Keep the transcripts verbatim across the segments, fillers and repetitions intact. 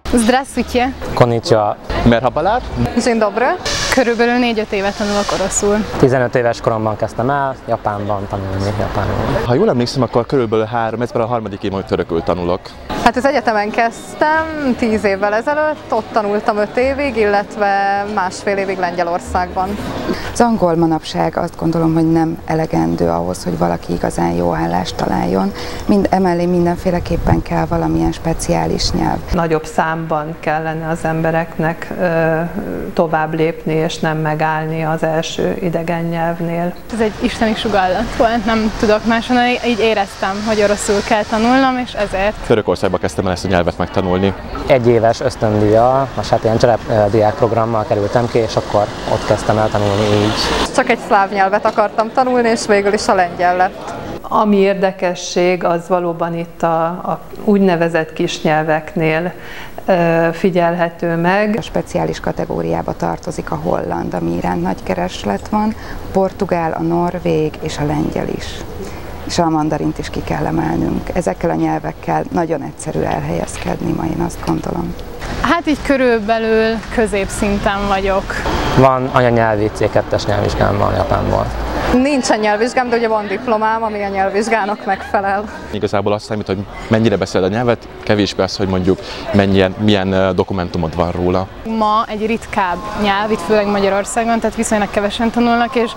Zdravstvuyte. Konnichiwa. Merhabalar. Dzień dobry. Körülbelül négy-öt éve tanulok oroszul. tizenöt éves koromban kezdtem el Japánban tanulni japánul. Ha jól emlékszem, akkor körülbelül három, ez már a harmadik év, hogy törökül tanulok. Hát az egyetemen kezdtem tíz évvel ezelőtt, ott tanultam öt évig, illetve másfél évig Lengyelországban. Az angol manapság azt gondolom, hogy nem elegendő ahhoz, hogy valaki igazán jó állást találjon. Mind, emellé mindenféleképpen kell valamilyen speciális nyelv. Nagyobb számban kellene az embereknek ö, tovább lépni és nem megállni az első idegen nyelvnél. Ez egy isteni sugallat volt, nem tudok máshonnan, így éreztem, hogy oroszul kell tanulnom, és ezért. Törökországba kezdtem el ezt a nyelvet megtanulni. Egy éves ösztöndíjjal, most hát ilyen cserepdiák programmal kerültem ki, és akkor ott kezdtem el tanulni így. Csak egy szláv nyelvet akartam tanulni, és végül is a lengyel lett. Ami érdekesség, az valóban itt a, a úgynevezett kisnyelveknél ö, figyelhető meg. A speciális kategóriába tartozik a holland, ami iránt nagy kereslet van, a portugál, a norvég és a lengyel is. És a mandarint is ki kell emelnünk. Ezekkel a nyelvekkel nagyon egyszerű elhelyezkedni, ma én azt gondolom. Hát így körülbelül középszinten vagyok. Van anyanyelvi cé kettes nyelvvizsgám van Japánból. Nincsen nyelvvizsgám, de ugye van diplomám, ami a nyelvvizsgának megfelel. Igazából azt számít, hogy mennyire beszéled a nyelvet, kevésbé az, hogy mondjuk mennyien, milyen dokumentumod van róla. Ma egy ritkább nyelv, itt főleg Magyarországon, tehát viszonylag kevesen tanulnak, és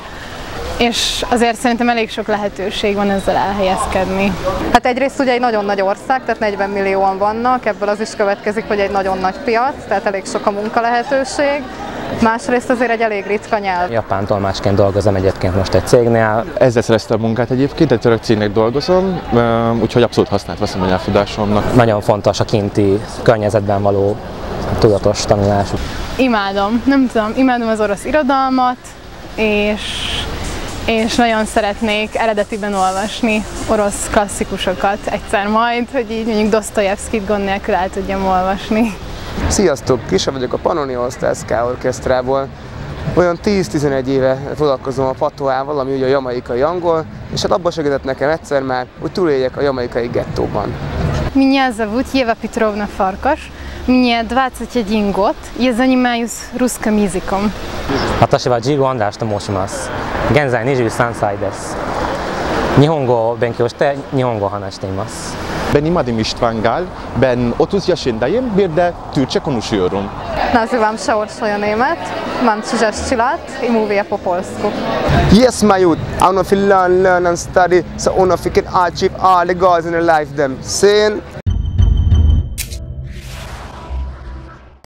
és azért szerintem elég sok lehetőség van ezzel elhelyezkedni. Hát egyrészt ugye egy nagyon nagy ország, tehát negyven millióan vannak, ebből az is következik, hogy egy nagyon nagy piac, tehát elég sok a munkalehetőség. Másrészt azért egy elég ritka nyelv. Japán tolmácsként dolgozom egyébként most egy cégnél. Ezzel szereztem a munkát egyébként, egy török cégnek dolgozom, úgyhogy abszolút használt veszem a nyelvtudásomnak. Nagyon fontos a kinti környezetben való tudatos tanulás. Imádom, nem tudom, imádom az orosz irodalmat, és és nagyon szeretnék eredetiben olvasni orosz klasszikusokat egyszer majd, hogy így mondjuk Dosztojevszkit gond nélkül el tudjam olvasni. Sziasztok! Kise vagyok a Pannonia All Ska Orchestrából. Olyan tíz-tizenegy éve foglalkozom a patoával, ami ugye a jamaikai angol, és hát abban segített nekem egyszer már, hogy túléljek a jamaikai gettóban. Меня зовут Ева Петровна Фаркаш. Мне двадцать один год. Я занимаюсь русским языком. Watashi wa Jigo András to moshimasu. Genzai nijutani sai desu. Nihongo benkyou shite Nihongo hanashi imasu. Ben Imadim Istvángál, ben otuz yaşındayım, bir de Türkçe konuşuyorum. Nazywam się Orsolya Német, mam trzydzieści lat i mówię po polsku. Yes, my youth, I wanna feel learn, learn and study, so I wanna feel achieve all the goals in life them. Saying